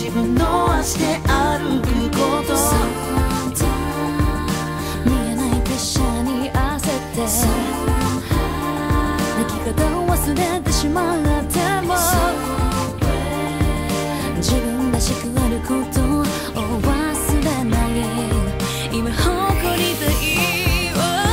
自分の足で歩くこと、見えないプレッシャーに焦って泣き方を忘れてしまっても、自分らしくあることを忘れない、今誇りたい、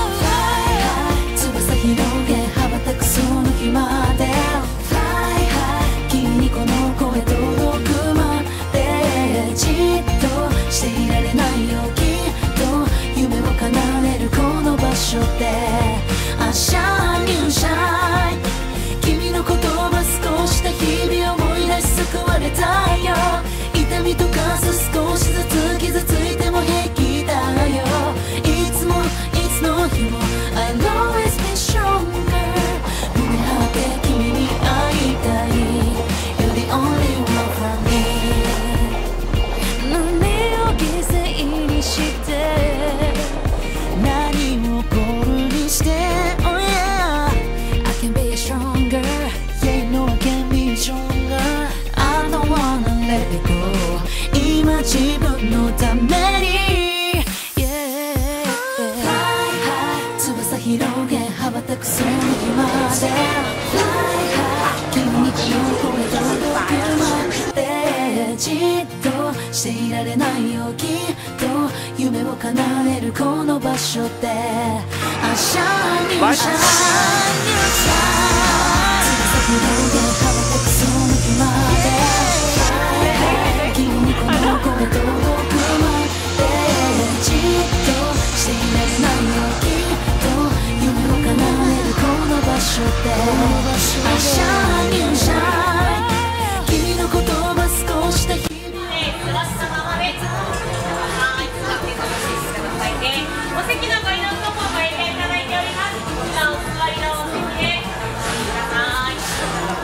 翼広げ羽ばたくその日まで、君にこの声届くまで、じっとしていられないよ、きっと夢を叶えるこの場所で、あシャイニンシャイン、君の言葉少した日々思い出し救われたよ、痛みとかさ少しずつ傷ついても平気だよ、いつもいつの日も I'll always be stronger、 胸張って君に会いたい、 You're the only one for me、 何を犠牲にして何もゴールにして、 Oh yeah I can be stronger, yeah you know I can be stronger、 I don't wanna let it go、 今自分のために、yeah、 Fly high 翼広げ羽ばたくその日まで、 Fly high 君にこの声届くまで、じっとしていられないよ、きっと夢を叶えるこの場所で、あシャイニンシャイニンシャイン、翼広げ羽ばたくその日まで、君にこの声届くまで、じっとしていられないよ、きっと夢を叶えるこの場所で、あシャイニンシャイン、君の言葉少しだけ座ったままで座って楽しんでくださいね。お席のご移動ともご入れいただいております。お座りのお席でお待ちください。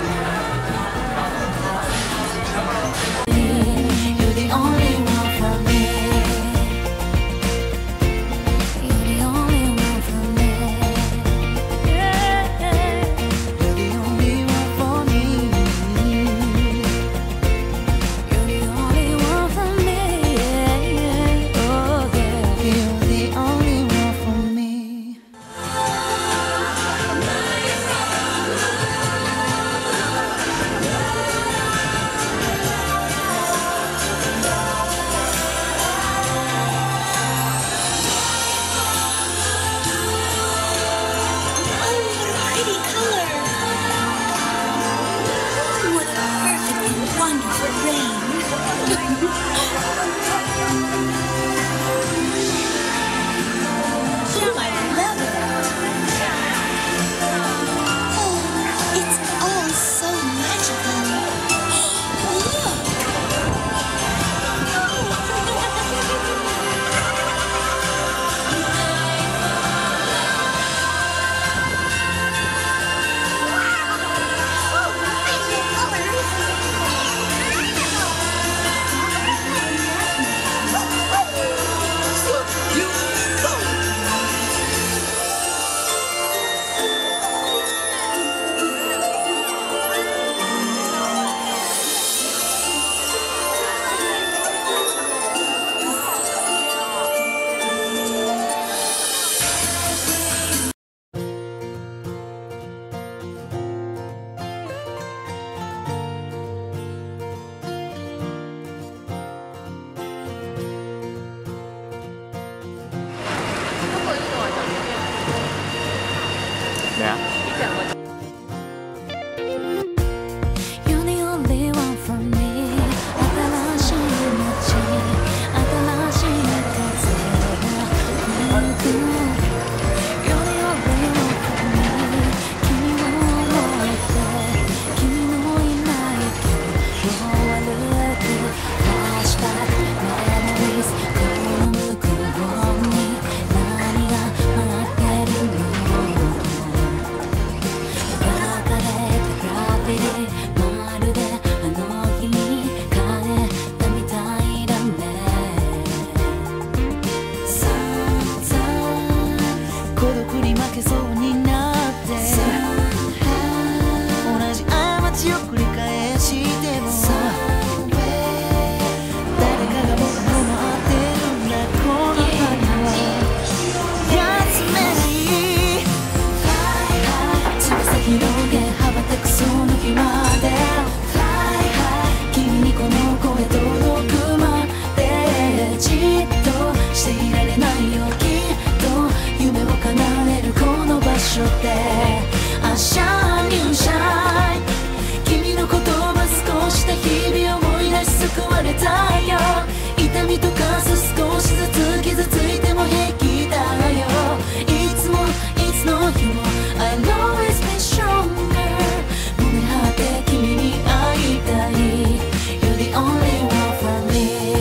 われたよ。痛みとかす少しずつ傷ついても平気だよ。いつもいつの日も I'll always be stronger。 胸張って君に会いたい。 You're the only one for me。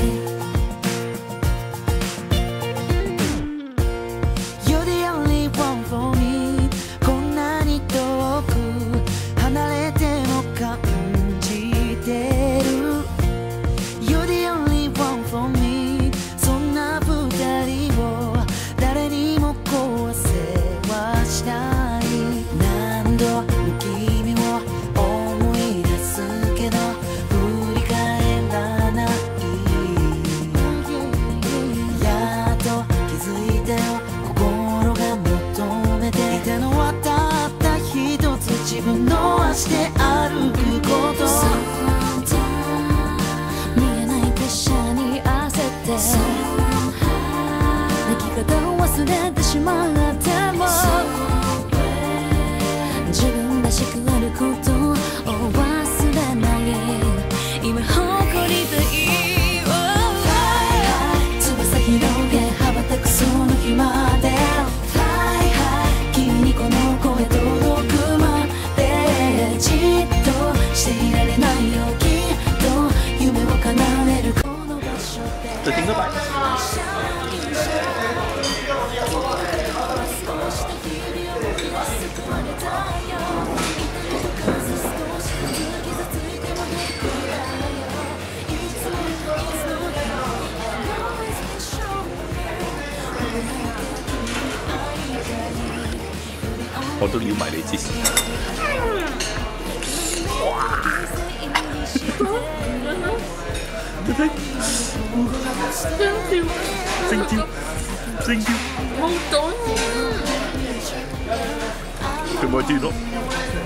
You're the only one for me。 こんなに遠く離れても感じてる。 You're the only one for me。 そんな二人を誰にも壊せはしない。何度も君を思い出すけど振り返らない。やっと気づいたよ。心が求めていたのはたった一つ、自分の足で歩くこと。見えないプレッシャーに焦って泣き方を忘れてしまっても自分らしくあることを忘れない。今誇りたい。翼広げ羽ばたくその日まで君にこの声届くまでじっとしていられないよ。きっと夢を叶えるこの場所で。 就停咗擺。我都撩埋你支持。升跳，升跳，冇咗，佢冇跳咯。